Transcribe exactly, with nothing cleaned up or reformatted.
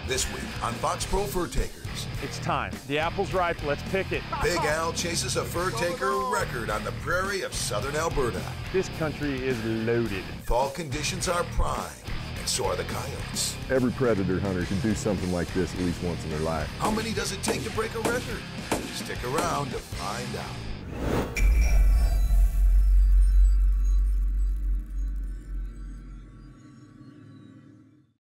This week on Fox Pro Furtakers. It's time. The apple's ripe. Let's pick it. Big Al chases a Furtaker record on the prairie of southern Alberta. This country is loaded. Fall conditions are prime, and so are the coyotes. Every predator hunter can do something like this at least once in their life. How many does it take to break a record? Stick around to find out.